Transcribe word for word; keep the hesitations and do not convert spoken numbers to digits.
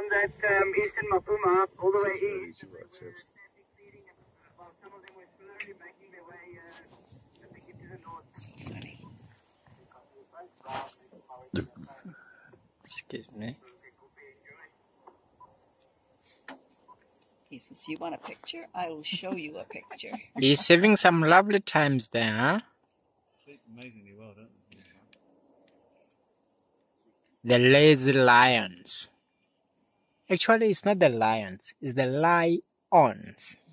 that um, eastern Mapuma all the way east. While some of them were slowly making their way, uh, I think, into the north. So funny. Excuse me. He says, you want a picture? I will show you a picture. He's having some lovely times there, huh? Sleep amazingly well, don't they? The lazy lions. Actually, it's not the lions, it's the lions.